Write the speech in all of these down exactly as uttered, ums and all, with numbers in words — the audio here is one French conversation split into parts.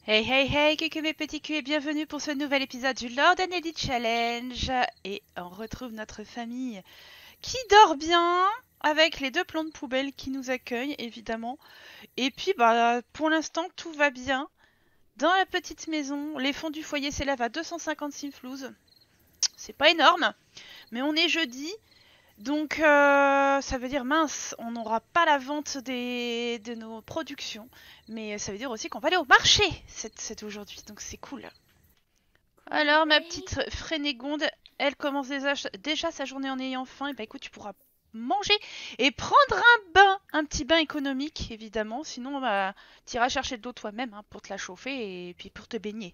Hey hey hey, coucou mes petits culs et bienvenue pour ce nouvel épisode du Lord and Lady Challenge. Et on retrouve notre famille qui dort bien, avec les deux plans de poubelle qui nous accueillent évidemment. Et puis bah pour l'instant tout va bien. Dans la petite maison, les fonds du foyer s'élèvent à deux cent cinquante-six flouses. C'est pas énorme, mais on est jeudi. Donc euh, ça veut dire mince, on n'aura pas la vente des, de nos productions, mais ça veut dire aussi qu'on va aller au marché c'est aujourd'hui, donc c'est cool. Alors ma petite Frénégonde, elle commence déjà, déjà sa journée en ayant faim, et bah écoute tu pourras manger et prendre un bain, un petit bain économique évidemment, sinon bah, tu iras chercher de l'eau toi-même hein, pour te la chauffer et puis pour te baigner.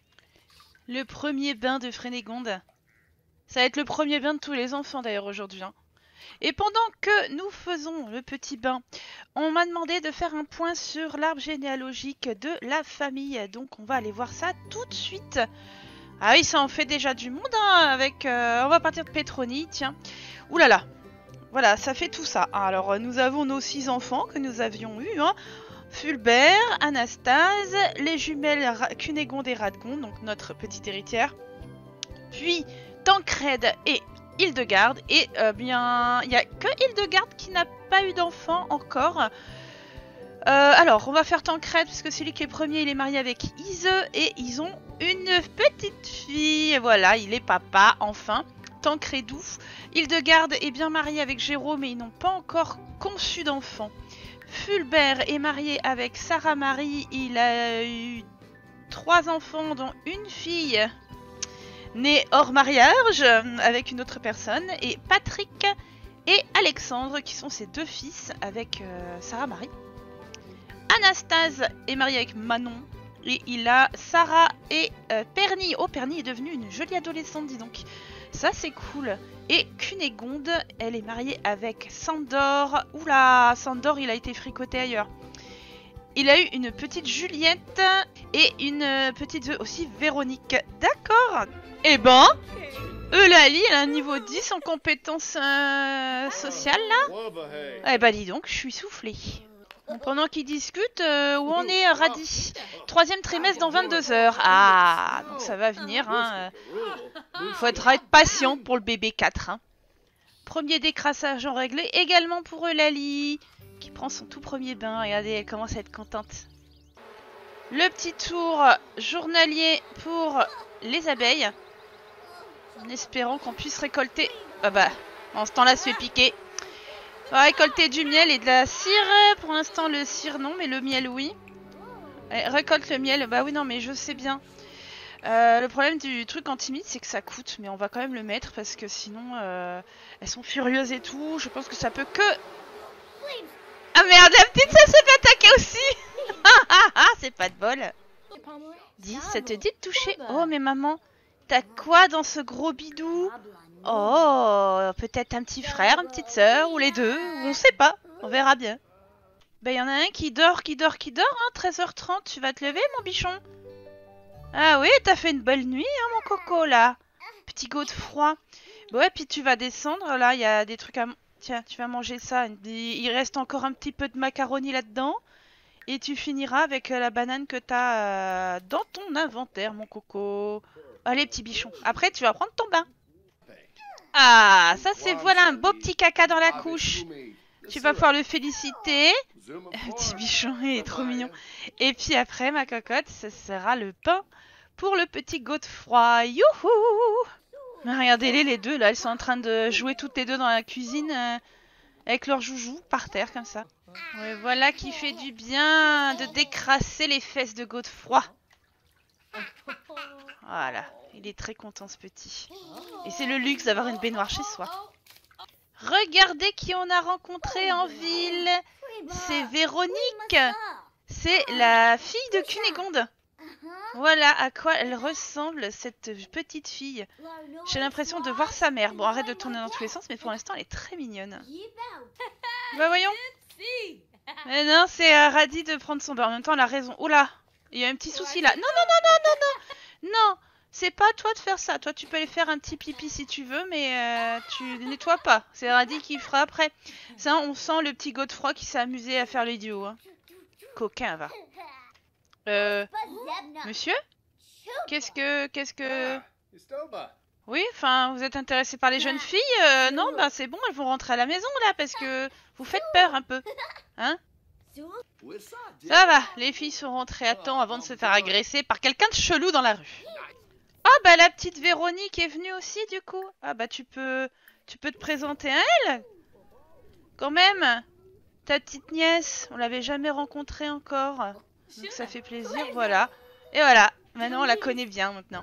Le premier bain de Frénégonde. Ça va être le premier bain de tous les enfants d'ailleurs aujourd'hui. Hein. Et pendant que nous faisons le petit bain, on m'a demandé de faire un point sur l'arbre généalogique de la famille. Donc on va aller voir ça tout de suite. Ah oui, ça en fait déjà du monde hein, avec... Euh, on va partir de Pétronie, tiens. Ouh là là. Voilà, ça fait tout ça. Alors nous avons nos six enfants que nous avions eus. Hein. Fulbert, Anastase, les jumelles Cunégonde et Radgonde, donc notre petite héritière. Puis... Tancred et Hildegarde. Et euh, bien, il n'y a que Hildegarde qui n'a pas eu d'enfant encore. Euh, alors, on va faire Tancred, parce que celui qui est premier, il est marié avec Ise. Et ils ont une petite fille. Voilà, il est papa, enfin. Tancredou. Hildegarde est bien mariée avec Jérôme, mais ils n'ont pas encore conçu d'enfant. Fulbert est marié avec Sarah Marie. Il a eu trois enfants, dont une fille... né hors mariage avec une autre personne, et Patrick et Alexandre qui sont ses deux fils avec euh, Sarah Marie. Anastase est marié avec Manon et il a Sarah et euh, Perny. Oh, Perny est devenue une jolie adolescente, dis donc. Ça c'est cool. Et Cunégonde, elle est mariée avec Sandor. Oula, Sandor il a été fricoté ailleurs. Il a eu une petite Juliette et une petite aussi Véronique. D'accord. Eh ben, Eulalie, elle a un niveau dix en compétences euh, sociales là. Eh ben dis donc, je suis soufflée. Pendant qu'ils discutent, euh, où on est Radis? Troisième trimestre dans vingt-deux heures. Ah, donc ça va venir. Hein. Faudra être patient pour le bébé quatre. Hein. Premier décrassage en réglé également pour Eulalie, qui prend son tout premier bain. Regardez, elle commence à être contente. Le petit tour journalier pour les abeilles. En espérant qu'on puisse récolter... Ah bah, en ce temps-là, se fait piquer. On va récolter du miel et de la cire. Pour l'instant, le cire, non, mais le miel, oui. Allez, récolte le miel. Bah oui, non, mais je sais bien. Euh, le problème du truc anti-mite, c'est que ça coûte. Mais on va quand même le mettre parce que sinon, euh, elles sont furieuses et tout. Je pense que ça peut que... Ah merde, la petite, ça s'est fait attaquer aussi. C'est pas de bol. Dis, ça te dit de toucher? Oh, mais maman... T'as quoi dans ce gros bidou? Oh, peut-être un petit frère, une petite sœur, ou les deux, on sait pas, on verra bien. Ben, y en a un qui dort, qui dort, qui dort, hein, treize heures trente, tu vas te lever, mon bichon? Ah oui, t'as fait une belle nuit, hein, mon coco, là. Petit go de froid. Bon, ouais, puis tu vas descendre, là, il y a des trucs à... Tiens, tu vas manger ça, il reste encore un petit peu de macaroni là-dedans. Et tu finiras avec la banane que t'as euh, dans ton inventaire, mon coco. Allez, petit bichon. Après, tu vas prendre ton bain. Ah, ça c'est voilà un beau petit caca dans la couche. Tu vas pouvoir le féliciter. Petit bichon, il est trop mignon. Et puis après, ma cocotte, ce sera le pain pour le petit Godefroy. Youhou! Regardez-les, les deux, là, elles sont en train de jouer toutes les deux dans la cuisine euh, avec leur joujou par terre, comme ça. Ouais, voilà qui fait du bien de décrasser les fesses de Godefroy. Voilà, il est très content ce petit. Et c'est le luxe d'avoir une baignoire chez soi. Regardez qui on a rencontré en ville. C'est Véronique. C'est la fille de Cunégonde. Voilà à quoi elle ressemble, cette petite fille. J'ai l'impression de voir sa mère. Bon, arrête de tourner dans tous les sens, mais pour l'instant, elle est très mignonne. Bah voyons. Mais non, c'est à Radis de prendre son bain. En même temps, elle a raison. Oula, il y a un petit souci là. Non, non, non, non, non, non. Non, c'est pas à toi de faire ça. Toi, tu peux aller faire un petit pipi si tu veux, mais euh, tu nettoies pas. C'est Radis qui fera après. Ça, on sent le petit Godefroy qui s'est amusé à faire l'idiot. Hein. Coquin, va. Euh... Monsieur? Qu'est-ce que... Qu'est-ce que... Oui, enfin, vous êtes intéressé par les jeunes filles? euh, Non, bah c'est bon, elles vont rentrer à la maison, là, parce que vous faites peur, un peu. Hein? Ça va, les filles sont rentrées à temps avant de se faire agresser par quelqu'un de chelou dans la rue. Ah, bah la petite Véronique est venue aussi, du coup. Ah, bah tu peux... Tu peux te présenter à elle? Quand même. Ta petite nièce, on l'avait jamais rencontrée encore. Donc ça fait plaisir, voilà. Et voilà, maintenant on la connaît bien maintenant.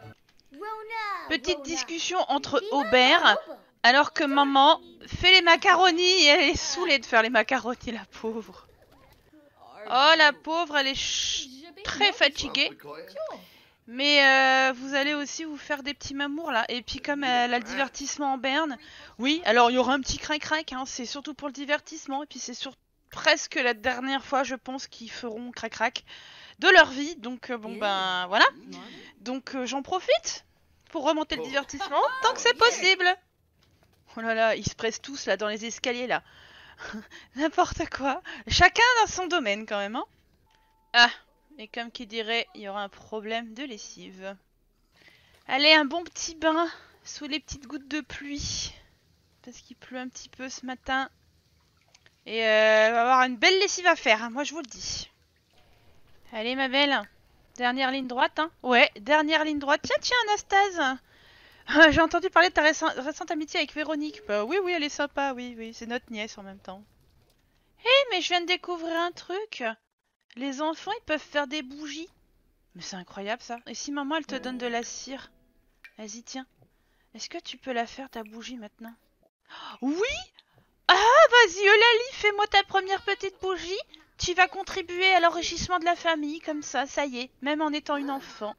Petite discussion entre Aubert, alors que maman fait les macaronis et elle est saoulée de faire les macaronis, la pauvre. Oh, la pauvre, elle est très fatiguée. Mais euh, vous allez aussi vous faire des petits mamours là. Et puis comme elle a le divertissement en berne, oui, alors il y aura un petit crac-crac, hein, c'est surtout pour le divertissement. Et puis c'est sur presque la dernière fois, je pense, qu'ils feront crac-crac de leur vie. Donc euh, bon ben voilà. Donc euh, j'en profite pour remonter le divertissement tant que c'est possible. Oh là là, ils se pressent tous là dans les escaliers là. N'importe quoi. Chacun dans son domaine quand même, hein. Ah, et comme qui dirait, il y aura un problème de lessive. Allez, un bon petit bain sous les petites gouttes de pluie. Parce qu'il pleut un petit peu ce matin. Et euh, va avoir une belle lessive à faire, hein, moi je vous le dis. Allez ma belle, dernière ligne droite, hein. Ouais, dernière ligne droite. Tiens, tiens, Anastase. J'ai entendu parler de ta récente, récente amitié avec Véronique. Bah oui, oui, elle est sympa, oui, oui, c'est notre nièce en même temps. Hé, hey, mais je viens de découvrir un truc. Les enfants, ils peuvent faire des bougies. Mais c'est incroyable ça. Et si maman, elle te donne de la cire? Vas-y, tiens. Est-ce que tu peux la faire, ta bougie, maintenant? Oui! Ah, vas-y, Eulalie, fais-moi ta première petite bougie. Tu vas contribuer à l'enrichissement de la famille, comme ça, ça y est, même en étant une enfant.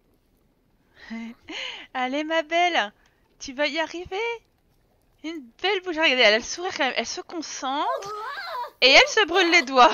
Allez, ma belle, tu vas y arriver. Une belle bougie. Regardez, elle a le sourire quand même. Elle se concentre et elle se brûle les doigts.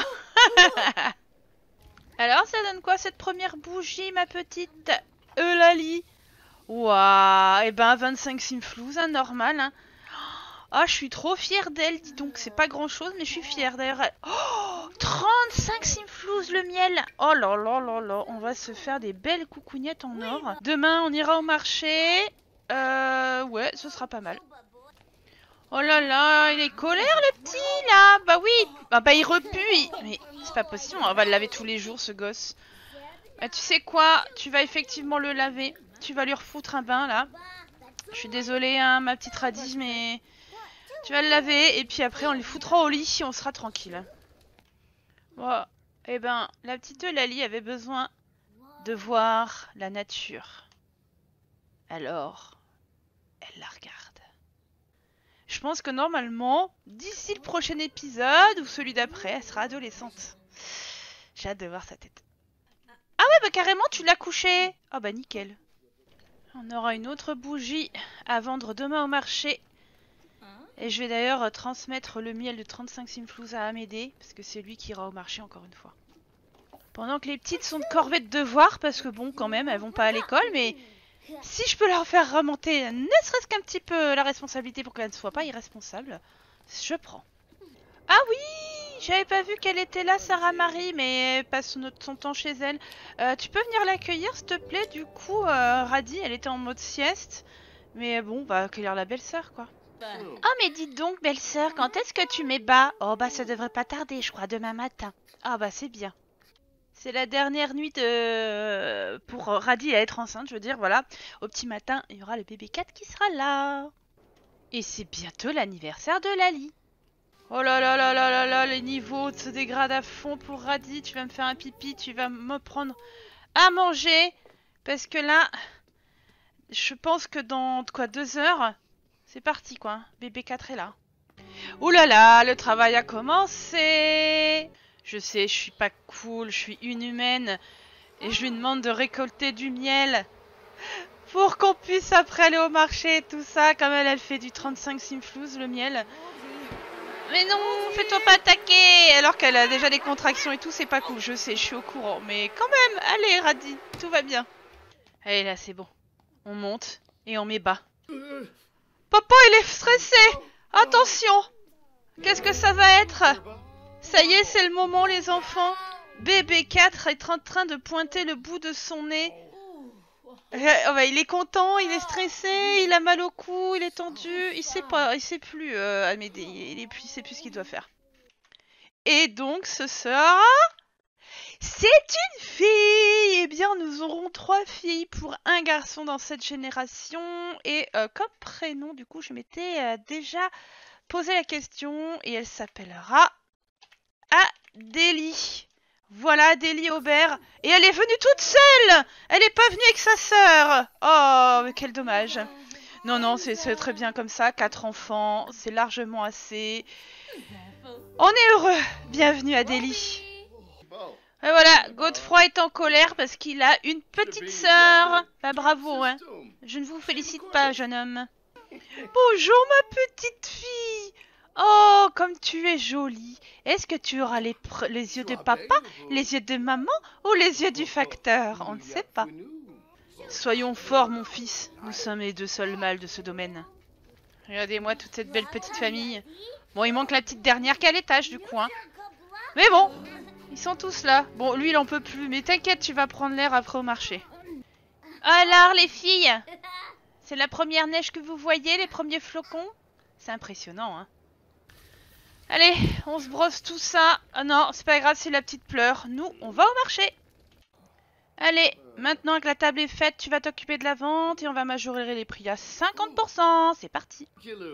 Alors, ça donne quoi cette première bougie, ma petite Eulalie? Waouh, et ben vingt-cinq simflouz, hein, normal. Hein. Ah, oh, je suis trop fière d'elle, dis donc. C'est pas grand chose, mais je suis fière. D'ailleurs, elle... oh, trente-cinq simflouz le miel. Oh là là là là, on va se faire des belles coucougnettes en or. Demain, on ira au marché. Euh, ouais, ce sera pas mal. Oh là là, il est colère le petit là. Bah oui, bah, bah il repue. Il... Mais c'est pas possible, on va le laver tous les jours ce gosse. Bah, tu sais quoi, tu vas effectivement le laver. Tu vas lui refoutre un bain là. Je suis désolée hein, ma petite radie, mais... Tu vas le laver et puis après on le foutra au lit et on sera tranquille. Bon, et ben la petite Eulalie avait besoin de voir la nature. Alors, elle la regarde. Je pense que normalement, d'ici le prochain épisode ou celui d'après, elle sera adolescente. J'ai hâte de voir sa tête. Ah ouais, bah carrément tu l'as couché. Ah bah nickel. On aura une autre bougie à vendre demain au marché. Et je vais d'ailleurs transmettre le miel de trente-cinq simflouz à Amédée, parce que c'est lui qui ira au marché encore une fois. Pendant que les petites sont de corvée de devoirs, parce que bon, quand même, elles vont pas à l'école, mais si je peux leur faire remonter ne serait-ce qu'un petit peu la responsabilité pour qu'elles ne soient pas irresponsables, je prends. Ah oui, j'avais pas vu qu'elle était là, Sarah Marie, mais elle passe son temps chez elle. Euh, tu peux venir l'accueillir, s'il te plaît? Du coup, euh, Radie, elle était en mode sieste, mais bon, on va accueillir la belle-sœur, quoi. Oh mais dites donc belle-sœur, quand est-ce que tu mets bas? Oh bah ça devrait pas tarder, je crois, demain matin. Ah bah c'est bien. C'est la dernière nuit de... pour Radie à être enceinte, je veux dire, voilà. Au petit matin, il y aura le bébé quatre qui sera là. Et c'est bientôt l'anniversaire de Lali. Oh là là là là là là, les niveaux se dégradent à fond pour Radie. Tu vas me faire un pipi, tu vas me prendre à manger. Parce que là, je pense que dans quoi, deux heures... C'est parti quoi, bébé quatre est là. Ouh là là, le travail a commencé. Je sais, je suis pas cool, je suis une humaine. Et je lui demande de récolter du miel. Pour qu'on puisse après aller au marché et tout ça. Comme elle, elle fait du trente-cinq simflouz le miel. Mais non, fais-toi pas attaquer. Alors qu'elle a déjà des contractions et tout, c'est pas cool, je sais, je suis au courant. Mais quand même, allez Radie, tout va bien. Allez là, c'est bon. On monte et on met bas. Papa, il est stressé. Attention. Qu'est-ce que ça va être? Ça y est, c'est le moment, les enfants. Bébé quatre est en train de pointer le bout de son nez. Euh, oh bah, il est content, il est stressé, il a mal au cou, il est tendu. Il sait pas, il sait plus, euh, Amédée, il, est plus, il sait plus ce qu'il doit faire. Et donc, ce sera... C'est une fille! Eh bien, nous aurons trois filles pour un garçon dans cette génération. Et euh, comme prénom, du coup, je m'étais euh, déjà posé la question. Et elle s'appellera Adélie. Voilà, Adélie Aubert. Et elle est venue toute seule! Elle n'est pas venue avec sa sœur! Oh, mais quel dommage. Non, non, c'est très bien comme ça. Quatre enfants, c'est largement assez. On est heureux. Bienvenue, Adélie. Et voilà, Godefroy est en colère parce qu'il a une petite sœur. Bah bravo, hein. Je ne vous félicite pas, jeune homme. Bonjour, ma petite fille. Oh, comme tu es jolie. Est-ce que tu auras les, les yeux de papa, les yeux de maman ou les yeux du facteur? On ne sait pas. Soyons forts, mon fils. Nous sommes les deux seuls mâles de ce domaine. Regardez-moi toute cette belle petite famille. Bon, il manque la petite dernière qui est à l'étage, du coup, hein. Mais bon, ils sont tous là. Bon, lui, il en peut plus. Mais t'inquiète, tu vas prendre l'air après au marché. Alors, les filles, c'est la première neige que vous voyez, les premiers flocons? C'est impressionnant, hein. Allez, on se brosse tout ça. Ah non, c'est pas grave si la petite pleure. Nous, on va au marché. Allez, maintenant que la table est faite, tu vas t'occuper de la vente et on va majorer les prix à cinquante pour cent. C'est parti.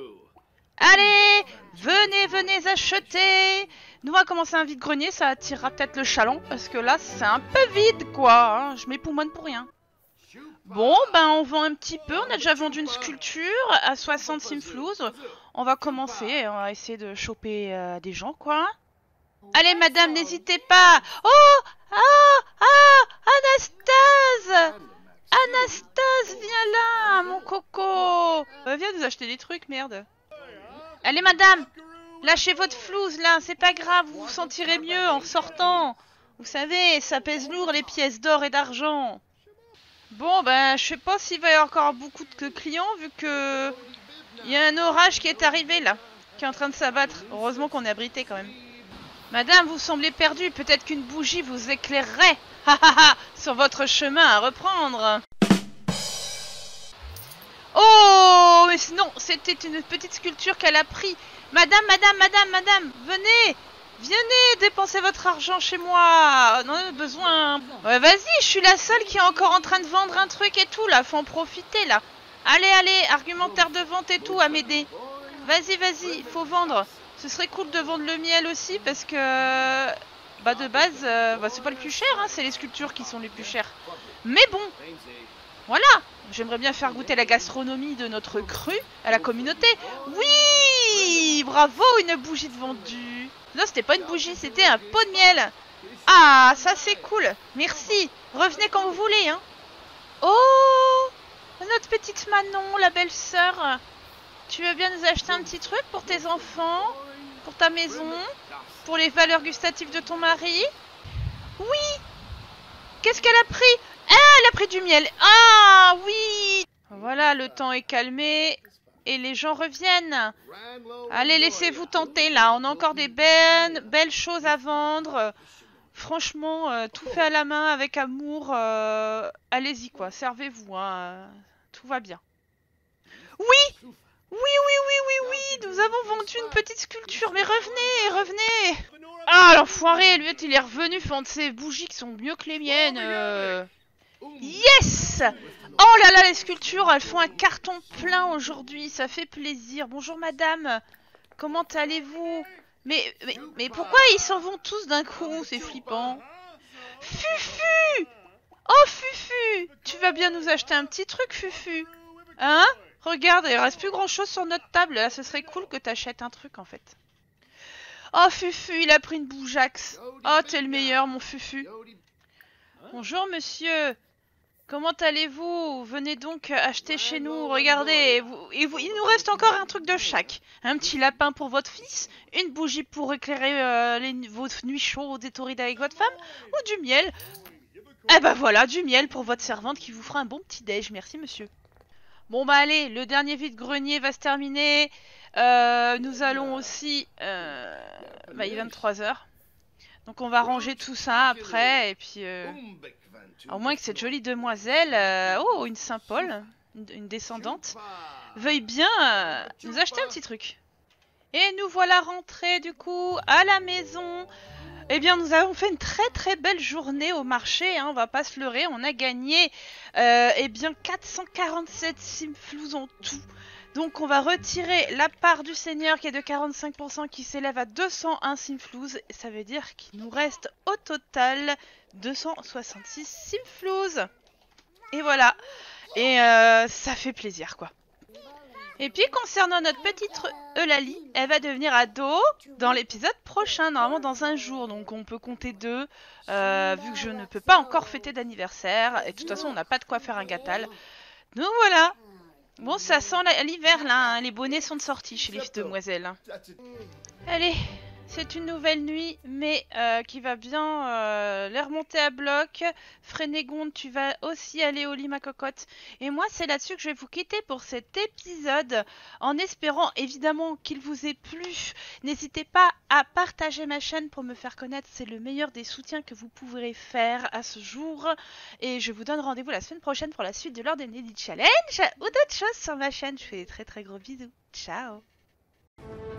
Allez, venez, venez acheter. Nous, on va commencer un vide-grenier, ça attirera peut-être le chaland, parce que là, c'est un peu vide, quoi. Hein. Je m'époumonne pour rien. Bon, ben, on vend un petit peu. On a déjà vendu une sculpture à soixante simflouz. On va commencer, on va essayer de choper euh, des gens, quoi. Allez, madame, n'hésitez pas. Oh, ah, ah, Anastase. Anastase, viens là, mon coco. Bah, viens nous acheter des trucs, merde. Allez, madame, lâchez votre flouze, là, c'est pas grave, vous vous sentirez mieux en sortant. Vous savez, ça pèse lourd, les pièces d'or et d'argent. Bon, ben, je sais pas s'il va y avoir encore beaucoup de clients, vu que... Il y a un orage qui est arrivé, là, qui est en train de s'abattre. Heureusement qu'on est abrité, quand même. Madame, vous semblez perdue, peut-être qu'une bougie vous éclairerait, ha ha ha, sur votre chemin à reprendre. Oh, mais non, c'était une petite sculpture qu'elle a pris. Madame, madame, madame, madame, venez, venez dépenser votre argent chez moi. On en a besoin. Ouais, vas-y, je suis la seule qui est encore en train de vendre un truc et tout, là. Faut en profiter, là. Allez, allez, argumentaire de vente et tout à m'aider. Vas-y, vas-y, faut vendre. Ce serait cool de vendre le miel aussi parce que, bah, de base, euh, bah, c'est pas le plus cher, hein, c'est les sculptures qui sont les plus chères. Mais bon, voilà. J'aimerais bien faire goûter la gastronomie de notre cru à la communauté. Oui, bravo, une bougie de vendue. Non, c'était pas une bougie, c'était un pot de miel. Ah, ça c'est cool. Merci. Revenez quand vous voulez, hein. Oh, notre petite Manon, la belle-sœur. Tu veux bien nous acheter un petit truc pour tes enfants, pour ta maison, pour les valeurs gustatives de ton mari? Oui. Qu'est-ce qu'elle a pris? Ah, elle a pris du miel. Ah, oui. Voilà, le temps est calmé et les gens reviennent. Allez, laissez-vous tenter, là. On a encore des belles, belles choses à vendre. Franchement, euh, tout fait à la main, avec amour. Euh, Allez-y, quoi. Servez-vous, hein. Tout va bien. Oui. Oui, oui, oui, oui, oui. Nous avons vendu une petite sculpture. Mais revenez, revenez. Ah, l'enfoiré, lui, il est revenu vendre ses bougies qui sont mieux que les miennes. Euh... Yes! Oh là là, les sculptures, elles font un carton plein aujourd'hui. Ça fait plaisir. Bonjour, madame. Comment allez-vous? mais, mais, mais pourquoi ils s'en vont tous d'un coup? C'est flippant. Fufu! Oh, Fufu! Tu vas bien nous acheter un petit truc, Fufu? Hein? Regarde, il reste plus grand-chose sur notre table. Là, ce serait cool que t'achètes un truc, en fait. Oh, Fufu, il a pris une bougeaxe. Oh, t'es le meilleur, mon Fufu. Bonjour, monsieur. Comment allez-vous? Venez donc acheter chez nous. Regardez, vous, et vous, il nous reste encore un truc de chaque. Un petit lapin pour votre fils, une bougie pour éclairer euh, les, vos nuits chaudes et torrides avec votre femme, ou du miel. Eh ben voilà, du miel pour votre servante qui vous fera un bon petit déj. Merci, monsieur. Bon, bah allez, le dernier vide-grenier va se terminer. Euh, nous allons aussi... Euh, bah, il est vingt-trois heures. Donc on va ranger tout ça après, et puis... Euh... Au moins que cette jolie demoiselle, euh... oh, une Saint-Paul, une, une descendante, veuille bien euh, nous acheter un petit truc. Et nous voilà rentrés du coup à la maison. Eh bien, nous avons fait une très très belle journée au marché, hein, on va pas se leurrer. On a gagné euh, eh bien quatre cent quarante-sept simflouz en tout. Donc on va retirer la part du seigneur qui est de quarante-cinq pour cent qui s'élève à deux cent un simflouz. Ça veut dire qu'il nous reste au total deux cent soixante-six simflouz. Et voilà. Et euh, ça fait plaisir quoi. Et puis concernant notre petite Eulalie, elle va devenir ado dans l'épisode prochain, normalement dans un jour. Donc on peut compter deux, euh, vu que je ne peux pas encore fêter d'anniversaire. Et de toute façon on n'a pas de quoi faire un gâtal. Donc voilà. Bon, ça sent l'hiver là, hein. Les bonnets sont de sortie chez les demoiselles. Allez, c'est une nouvelle nuit, mais euh, qui va bien euh, les remonter à bloc. Frénégonde, tu vas aussi aller au lit, ma cocotte. Et moi, c'est là-dessus que je vais vous quitter pour cet épisode, en espérant évidemment qu'il vous ait plu. N'hésitez pas à partager ma chaîne pour me faire connaître, c'est le meilleur des soutiens que vous pourrez faire à ce jour. Et je vous donne rendez-vous la semaine prochaine pour la suite de Lord and Lady Challenge ou d'autres choses sur ma chaîne. Je fais des très très gros bisous. Ciao.